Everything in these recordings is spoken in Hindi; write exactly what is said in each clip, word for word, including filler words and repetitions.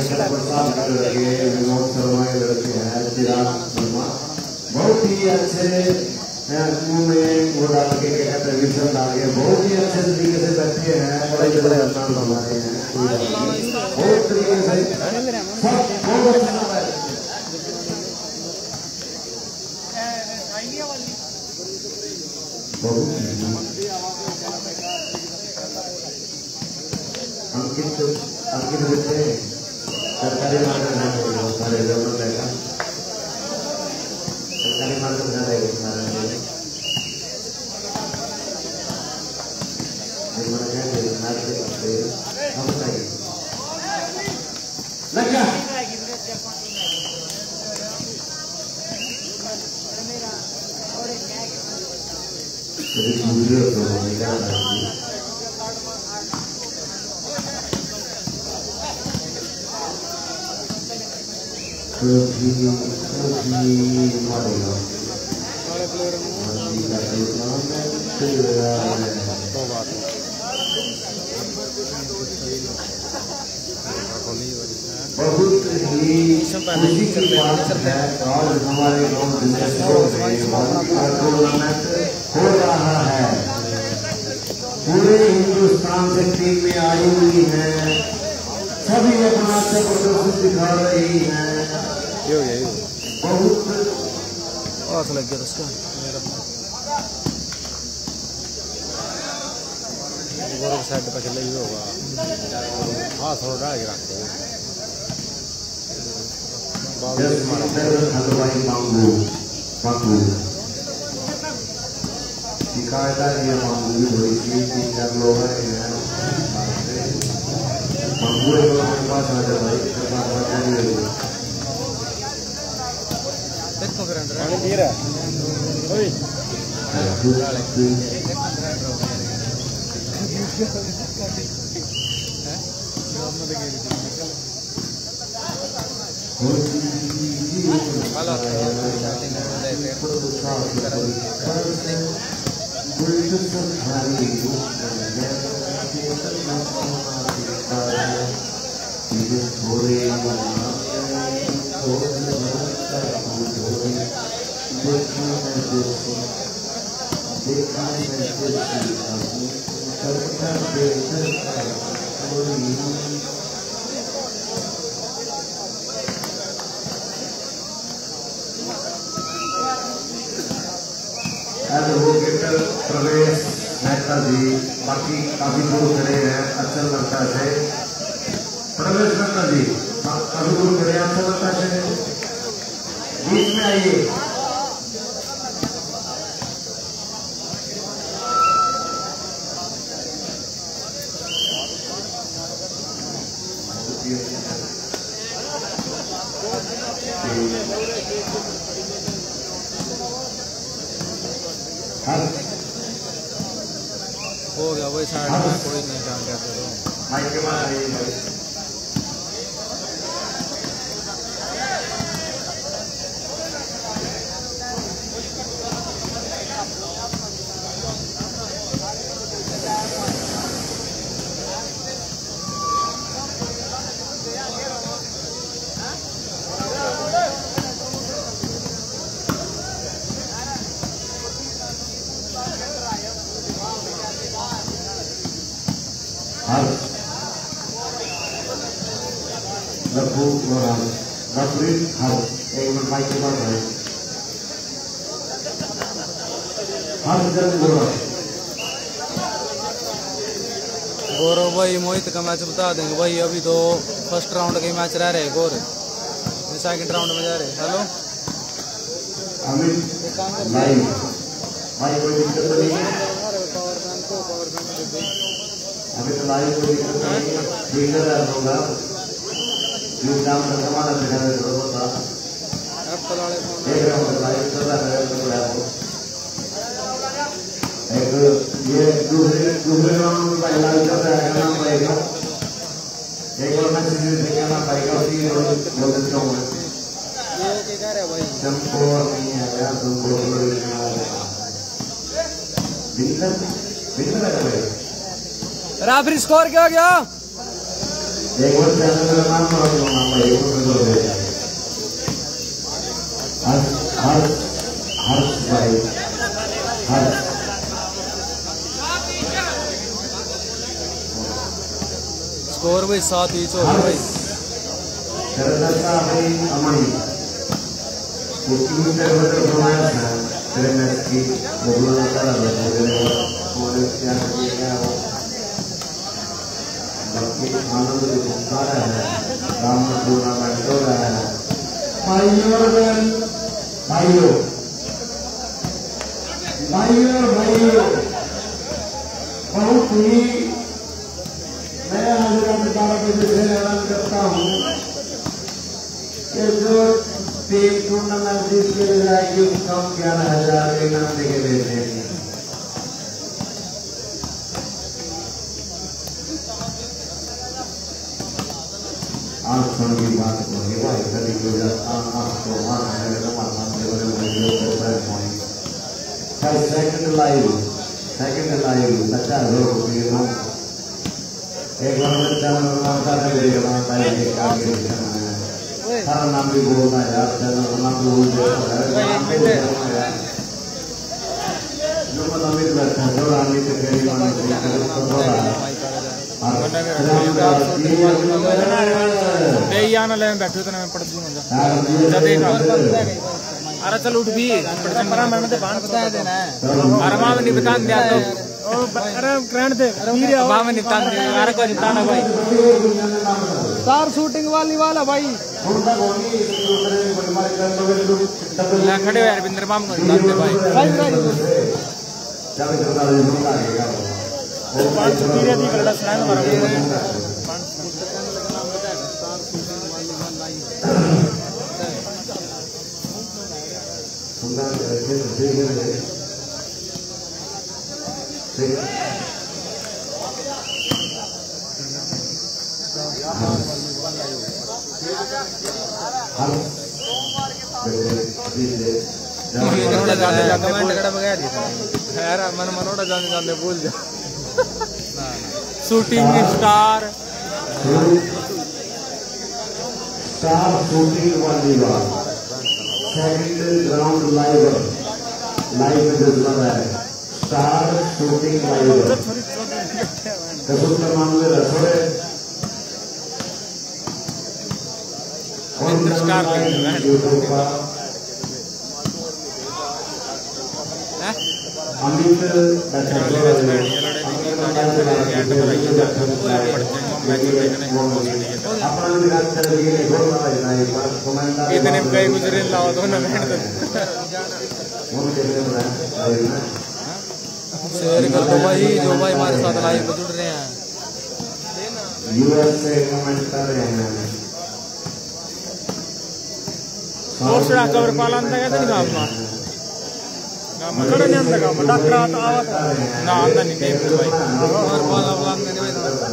लड़के हैं चिराग शर्मा, बहुत ही अच्छे मुंह में वो डाल के विजन डाल के बहुत ही अच्छे तरीके से बैठे हैं, बड़े बड़े हमारे हैं, बहुत तरीके से सब बहुत अच्छा है। अंकित अंकित बच्चे सरकारी मार्केट में सारे जरूरत है, सरकारी मार्केट में रहेगा सारे हम बताइए लगा कभी कभी मारेगा बहुत ही खुशी की बात है। आज हमारे गांव जनेसरो में टूर्नामेंट हो रहा है, पूरे हिंदुस्तान से टीमें आई हुई हैं, सभी अपना अच्छा प्रदर्शन दिखा रही हैं। बहुत और लग गया उसका गौरव साइड पे खेल ही होगा, हाँ थोड़ा डाल के रखते हैं हलवाई मांगू मांगू शिकायत है, ये मांगू भी हुई थी तीन चार लोग हैं मांगू के पास आ जाए भाई देखो फिर अंदर पानी पी रहा है ओए एडवोकेट प्रवेश मेहता जी बाकी काफी दूर खड़े हैं, अच्छा लगता है। प्रवेश मेहता जी काफी दूर खड़े हैं, अच्छा लगता है, बीच में आइए। हो गया वही साइड में कोई नहीं काम करते तो माइक के पास आइए भाई। लघु गौराव रफरी हर एक मिनट माइक के पास है। हर जन गौरव गौरव भाई मोहित का मैच बता देंगे भाई, अभी तो फर्स्ट राउंड के मैच रह रहे गौरव, सेकंड राउंड में जा रहे। हेलो अमित लाइव भाई, कोई दिक्कत नहीं है अभी तो लाइव, कोई दिक्कत नहीं है, ठीक है होगा काम करवाना दिखाने की जरूरत था। एक राउंड लाइव चल रहा है तो एक ये दूसरे दूसरे राउंड में पहला चल रहा है ना पड़ेगा, एक और मैच दिखाना पड़ेगा उसी बोल देता हूँ ये क्या कर रहा है भाई, तुमको नहीं है यार, तुमको बिल्कुल बिल्कुल रेफरी स्कोर क्या हो गया? एक और चैनल का नाम और नाम है एक और दे हर हर हर भाई हर स्कोर भाई सात ही चो भाई शरदसा भाई अमनी वो तीन किलोमीटर घुमाया था तेरे मैच की बोलना करा था और क्या क्या बाकी आनंद भी घूमता रहा है राम टूर्नामेंट हो रहा है भाइयों और भाइयों भाइयों और भाइयों बहुत ही मैं आज रात बारह बजे से ऐलान करता हूँ कि जो टीम टूर्नामेंट जीत के लिए जाएगी उसका ग्यारह हजार के नाम देके भेज देंगे आठ सौ की बात होगी भाई कभी को आठ सौ मान है तो मान से बड़े बड़े लोग पॉइंट भाई सेकंड लाइव सेकंड लाइव पचास रुपये नाम एक बार में चैनल नाम का दे देगा भाई एक आगे है सारा नाम भी बोलना है यार चैनल नाम भी बोल दे जो मतलब मिल बैठा है जो आने से करीब आने से तो हो रहा है ले बैठे तो मैं पढ़ दूंगा देखा अरे चल उठ भी मैंने तो बांध बता देना है अरे मां नहीं बता दिया तो अरे ग्रैंड दे मां में निपटा दे अरे को निपटाना भाई स्टार शूटिंग वाली वाला भाई ना खड़े यार बिंदर माम को निपटा दे भाई पांच तीरे दी करड़ा स्नान मारा मन मनोड़ा जाने जाने भूल जा shooting star star shooting volleyball second ground live live में जो है स्टार शूटिंग लाइव कसूर का मामले रसोड़े और स्टार अमित इतने कई गुजरे लाओ दोनों शेयर कर दो भाई जो भाई हमारे साथ लाइव जुड़ रहे हैं यूएस से कमेंट कर रहे हैं और सड़ा कवर पालन तक कैसे निकाल मार मकड़ नहीं अंदर का डॉक्टर आता आवत ना अंदर नहीं दे भाई और पाला पालन नहीं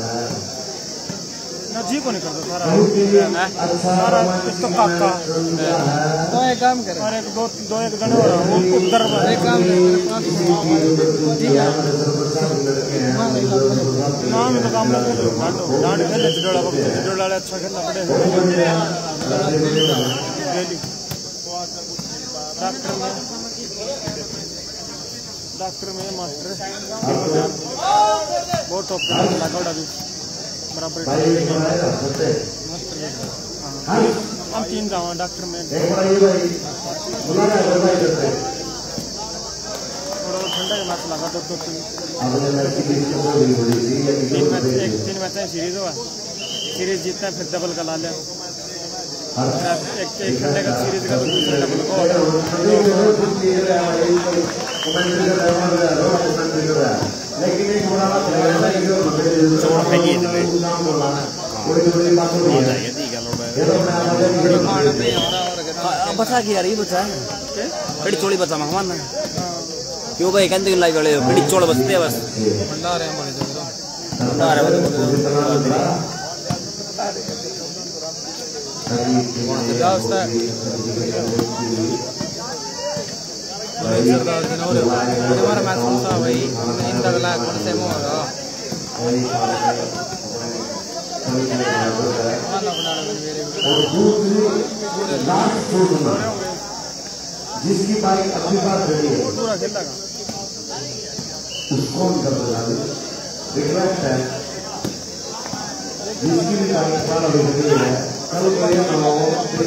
ना जी को नहीं करता सारा सारा तो काका तो एक काम करे और एक दो दो एक जने हो रहा वो उधर एक काम करे ठीक है नाम तो काम डांडो डांड खेल चिड़ोड़ा चिड़ोड़ा अच्छा खेलना पड़े डेली डॉक्टर में डॉक्टर में मास्टर बहुत टॉप लगाओ अभी बराबर हम तीन जाओ डॉक्टर में थोड़ा ठंडा के मैच लगा दो दो तीन मैच एक तीन मैच सीरीज हुआ सीरीज जीतना फिर डबल का ला लिया एक एक घंटे का सीरीज का तो दूसरा डबल लेकिन एक बड़ा बचा के यार ये बचा बड़ी चोली बचा मेहमान ना क्यों भाई कहते लाइव वाले बड़ी चोड़ बचते हैं बस भंडार है हमारे भंडार है हमारा मैच कौन सा भाई इन तक लाख से मोगा और दूसरी लास्ट टूर्नामेंट जिसकी बाइक अपनी बात खड़ी है उसको हम कर रिक्वेस्ट है जिसकी भी बाइक बार अभी खड़ी है कल करिए बनाओ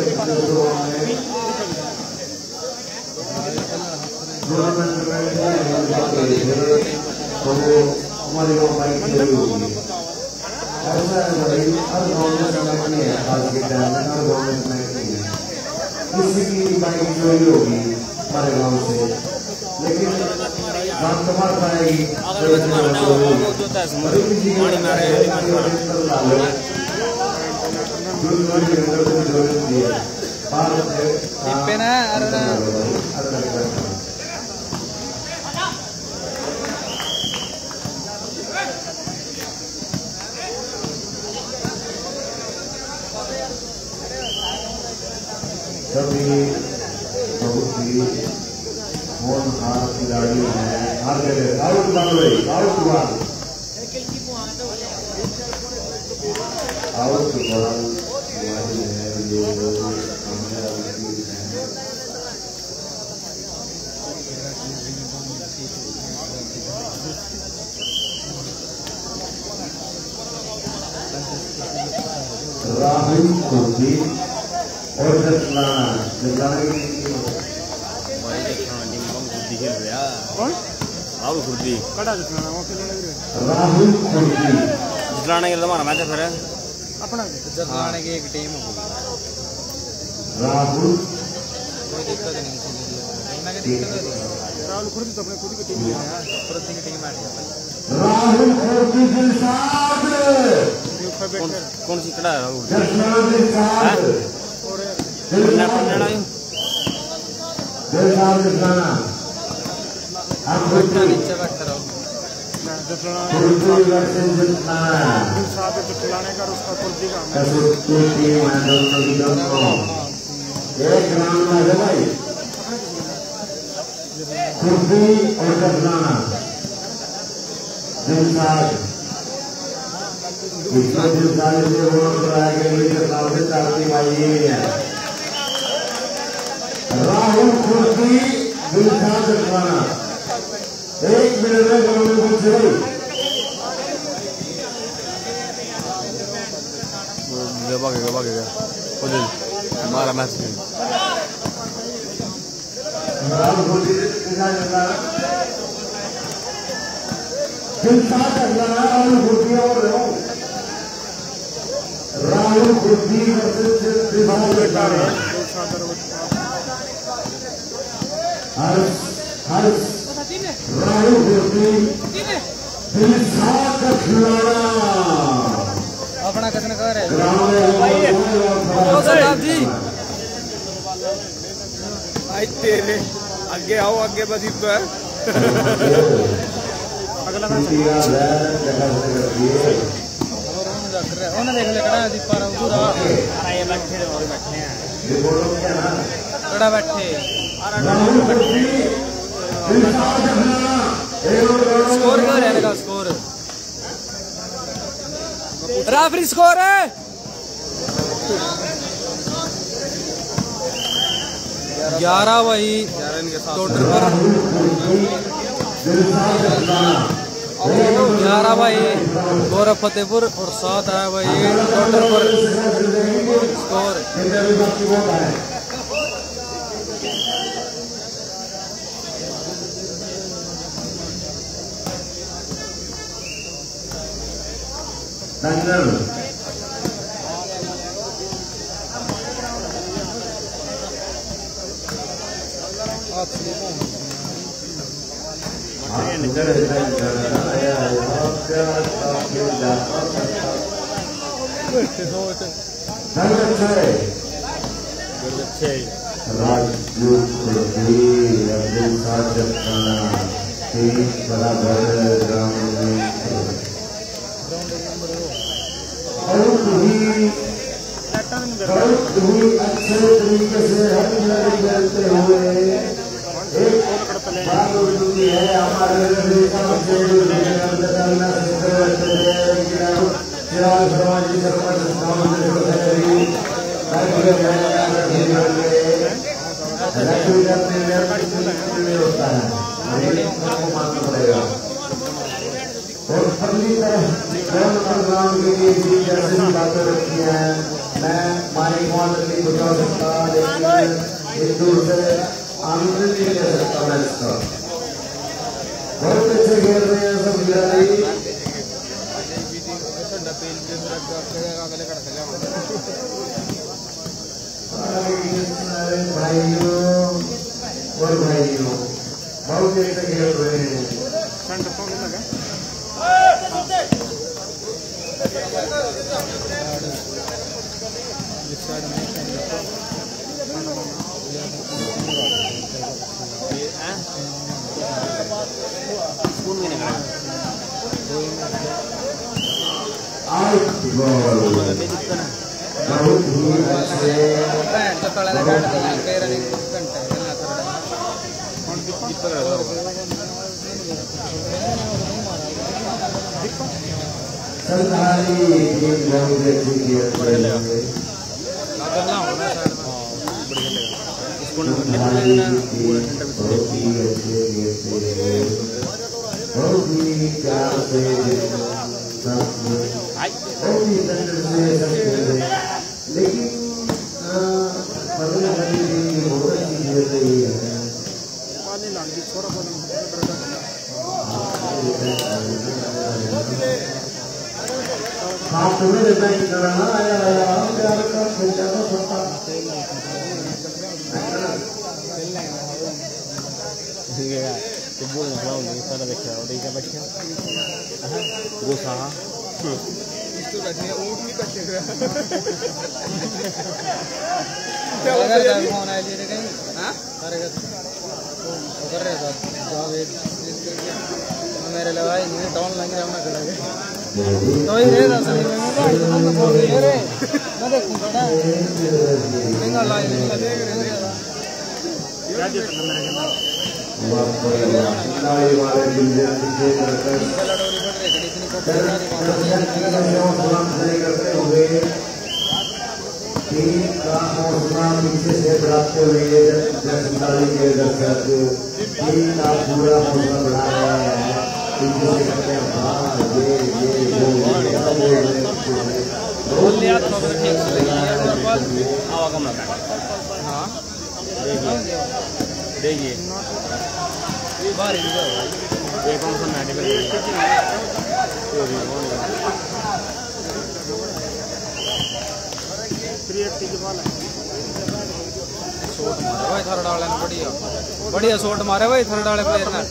तो हमारी बाइक खड़ी होगी ऐसा हर गाँव में समय नहीं है आज के टाइम में हर गाँव में समय नहीं है किसी की बाइक चोरी होगी हमारे गाँव से लेकिन बात कमाल पाएगी सभी बहुत ही होनहार खिलाड़ी हैं हर जगह out boundary out ball out ball हमारी है ये सामने वाली है राहुल कुर्दी और जसलाना जसलाना की कौन राहुल खुर्दी राहुल खुर्दी जसलाना के तुम्हारा मैच है फिर अपना जसलाना की एक टीम हो राहुल कोई दिक्कत नहीं राहुल खुर्दी तो अपने खुद की टीम है खुर्दी की टीम है राहुल खुर्दी के साथ कौन सी कड़ा है राहुल जसलाना के साथ कन्या कन्या जसलाना जसलाना आप बैठना नीचे बैठ रहो खुर्दी वर्सेस जसलाना साथ में चलाने का उसका खुर्दी का कसौटी टीम है दोनों की दोनों एक ग्राउंड में है भाई खुर्दी और जसलाना दिलसाद इसमें दिलसाद से वोट कराया गया लीडर साहब से चाहती भाई ये है राहुल खुर्दी दिलसाद जसलाना एक मिनट में ग्राउंड में पहुंच गई गवा के गवा के गया वो दिन हमारा मैच है राहुल खुर्दी दिलसाद जसलाना दिलसाद जसलाना राहुल खुर्दी और राहुल खुर्दी वर्सेस दिलसाद जसलाना हर्ष हर्ष राहुल खुर्दी दिलसाद का खिलाड़ा अपना कथन कर रहे ग्राउंड सरदार जी आई तेरे आगे आओ आगे बस पर अगला में जगह से करती है उन्होंने देख ले कड़ा दीपा रहा पूरा ये बैठे और बैठे हैं ये बोलो क्या ना कड़ा बैठे राहुल खुर्दी दिलसाद जसलाना स्कोर क्या रहेगा स्कोर राफरी स्कोर है ग्यारह वही टोडरपुर ग्यारह भाई गौरव फतेहपुर और सात है भाई टोडरपुर स्कोर दंगल राजपूत खुर्दी दिलसाद जसलाना तेईस बराबर ग्राउंड में बहुत ही बहुत ही अच्छे तरीके से हर खिलाड़ी खेलते हुए एक बात होती है हमारे चिराग शर्मा जी सरपंच गांव जनेसरो सेक्रेटरी होता है और अगली तरफ ग्राउंड के लिए भी जैसे बातें रखी हैं मैं मानी क्वांटिटी बता सकता लेकिन हिंदू से आनंद नहीं ले सकता मैं इसका बहुत अच्छे खेल रहे हैं सब खिलाड़ी भाइयों और भाइयों बहुत अच्छे खेल रहे हैं सरकारी लेकिन हाँ तुम्हें देता ही करना आया आया प्यार का खेलता तो होता ठीक है यार तो बोल ना बोल नहीं सारा देखा और ये क्या बच्चा वो सा इसको बैठने ऊँट भी कच्चे हुआ क्या अगर जब फोन आया जी कहीं हाँ करेगा तो कर रहे सब जॉब एक मेरे लवाई नहीं टाउन लग रहा है करेंगे तो ही रे दस नहीं मैं तो हम फोन ले रे मैं देखूं बड़ा महंगा लाइन लगा देख रहे क्या दे सकते मेरे के नाई वाले जिंदगी के करकर करते हुए टीम का हौसला पीछे से बढ़ाते हुए जनताली के दर्शक टीम का पूरा हौसला बढ़ा रहे हैं पीछे से करते हैं हाँ ये ये वो बोल लिया तो ठीक से आवा कम लगा हाँ देखिए बाहर ही जाओ ये कौन सा मैच है प्रियटी की बॉल है शॉट मारे भाई थर्ड वाले ने बढ़िया बढ़िया शॉट मारे भाई थर्ड वाले प्लेयर ने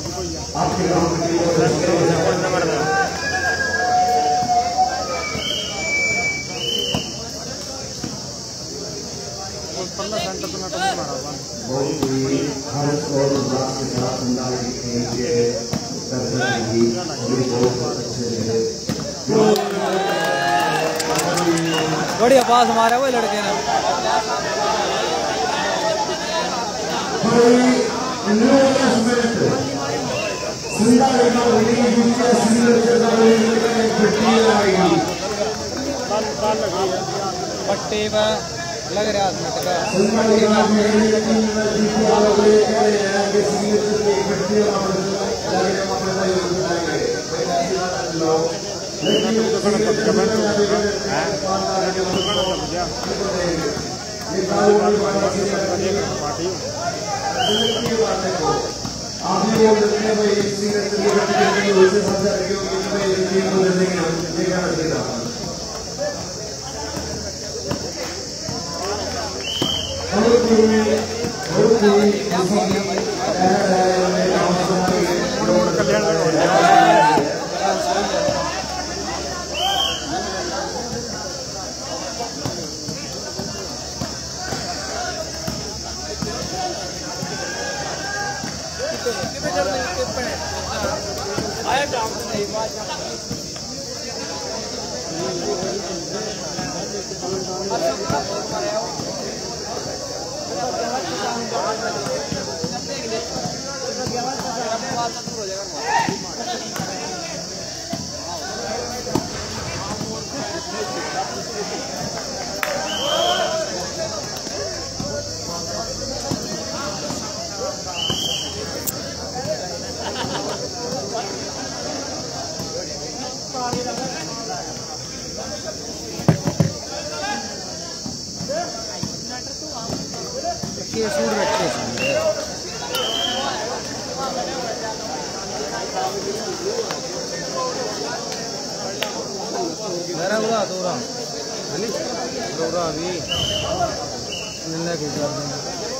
पंद्रह घंटे तो नाटक मारा हुआ बढ़िया पास मारे वो लड़के ने पट्टी पर लग रहा है के सूट रखे हैं मेरा उड़ा तो उड़ा अली उड़ा अभी मिलने की बात नहीं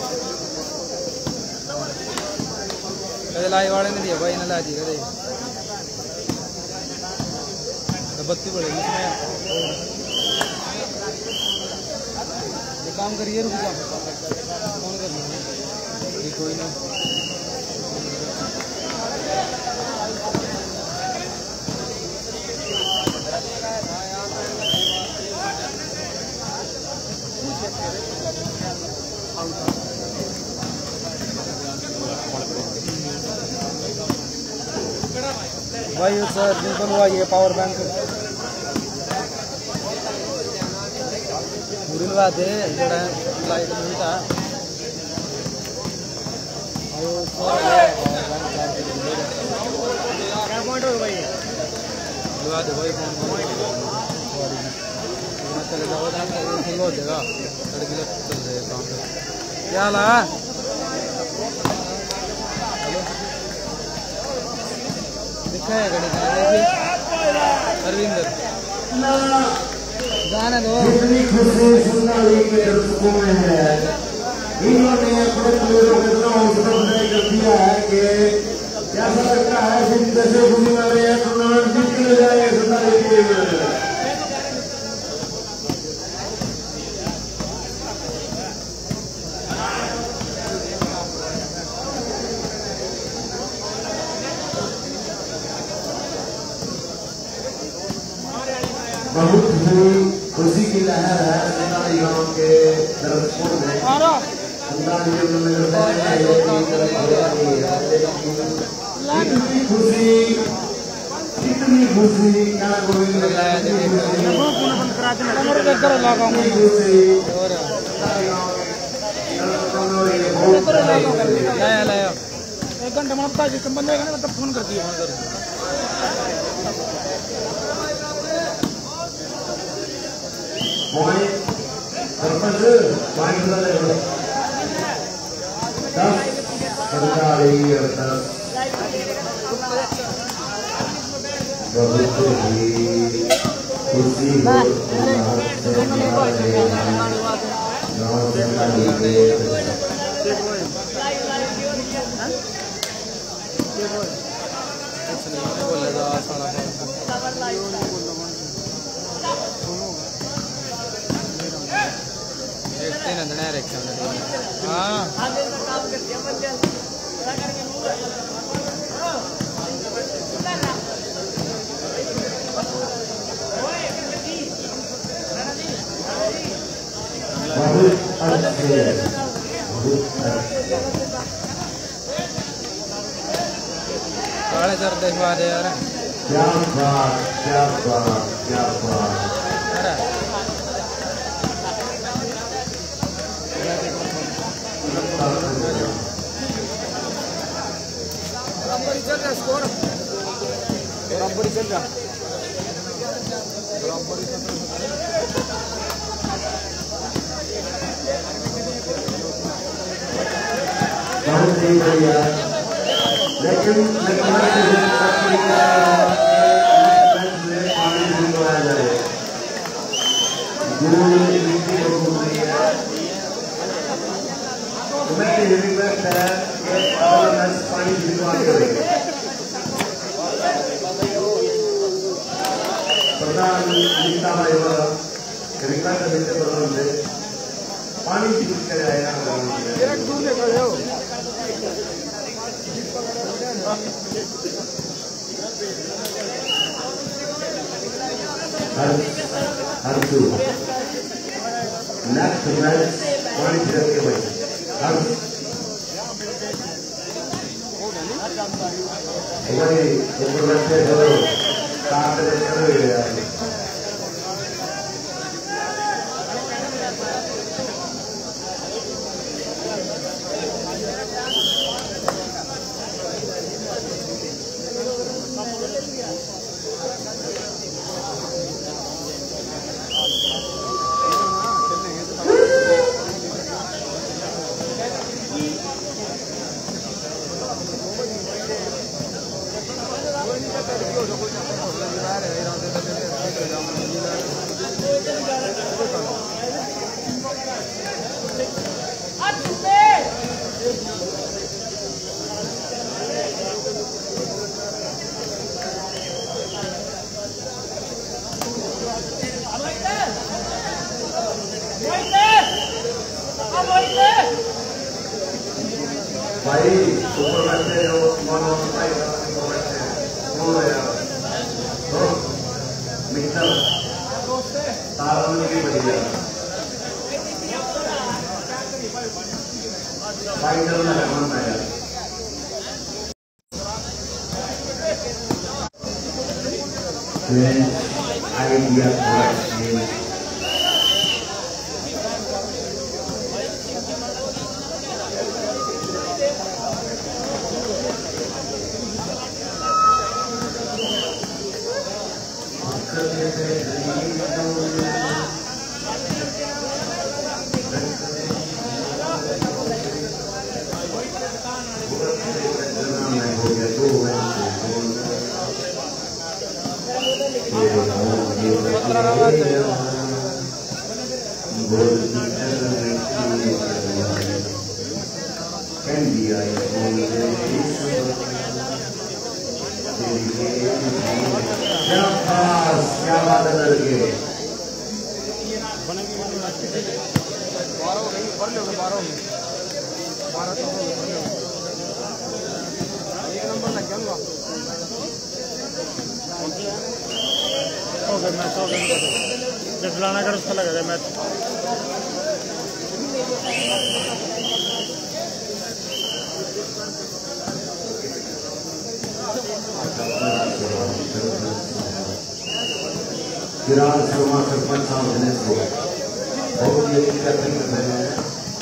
कदे लाई वाले ने दिया भाई ने ला दी कदे बत्ती पड़ेगी इसमें ये काम करिए रुक जा फोन कर लो कोई ना भाई सर सिंपल हुआ ये पावर बैंक पूरी बात है जोड़ा लाइट मिलता और क्या पॉइंट हो भाई लगा दे भाई चले जाओ फुल हो जाएगा साढ़े किलो चल रहे काम पे क्या ला दिखा है गाड़ी अरविंदर गाना दो कितनी खुशी सुनना के दर्शकों में है इन्होंने अपने प्लेयरों को इतना हौसला अफजाई कर दिया है कि ऐसा लगता है कि जैसे बुरी वाले हैं टूर्नामेंट जीत के ले जाएंगे सुनना लेके बहुत ही खुशी की लहर है सुंदरी गांव के दर्शकों में इतनी खुशी इतनी खुशी क्या गोविंद एक घंटे में आपका जिसम बन जाएगा ना तब फोन करती है पॉइंट सरपंच पॉइंट बदल रहे दस सरकारी और दस बहुत ही खुशी हो काले सर देखवा दे यार क्या बात क्या बात क्या बात बराबर चल रहा स्कोर बराबर चल रहा बराबर चल रहा लेकिन पानी दूर खड़े हो हर हर दो नेक्स्ट मैच पानी रख के भाई हर हमारी ऊपर बैठे हो साथ में खड़े हो भाई ऊपर बैठे जो मनो भाई ऊपर बैठे हो यार तो मिक्सर तारवनी की बढ़िया फाइनल में रहना है यार आइडिया क्या बात है लड़के मैच हो गया जब लाना कर उसका लगा मैच विराट शर्मा सरपंच साहब जनेसरो बहुत ही अच्छी बैटिंग कर रहे हैं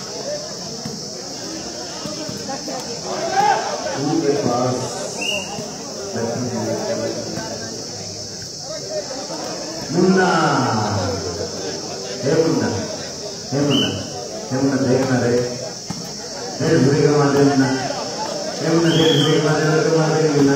उनके पास मुन्ना हे मुन्ना हे मुन्ना हे मुन्ना देखना रे देर भूरी का मार दे मुन्ना हे मुन्ना देर भूरी का मार दे तो मार दे मुन्ना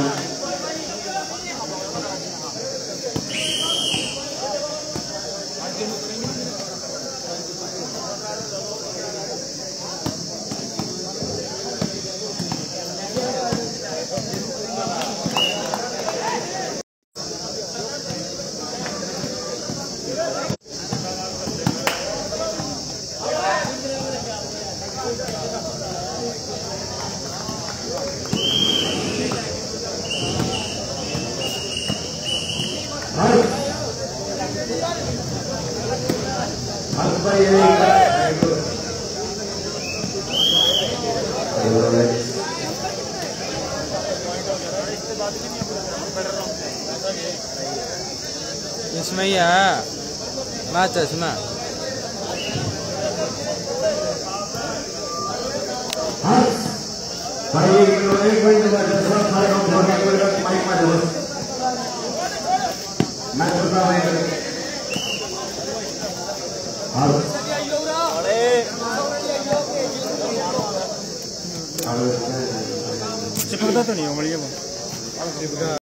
इसमें ही है मैच है इसमें चिपकता तो नहीं हो मड़िए वो